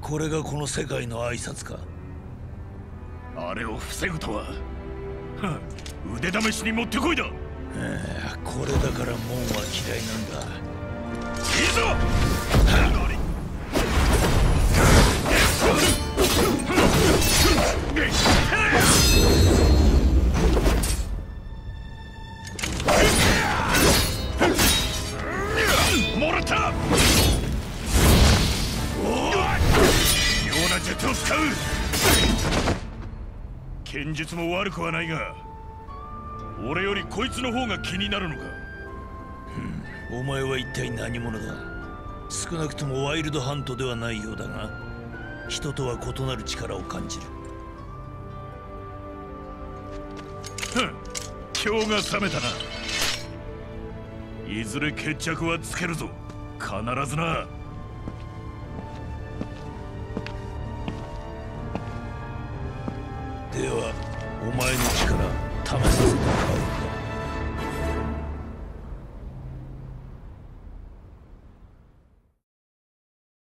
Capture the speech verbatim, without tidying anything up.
これがこの世界の挨拶か。 あれを防ぐとは。腕試しに持ってこいだ。 これだから門は嫌いなんだ。 いいぞ。もらった。妙な術を使う。剣術も悪くはないが、俺よりこいつの方が気になるのか。 お前は一体何者だ。少なくともワイルドハントではないようだが、人とは異なる力を感じる。 ふん、今日が覚めたな。いずれ決着はつけるぞ、必ずな。 ではお前の力試させ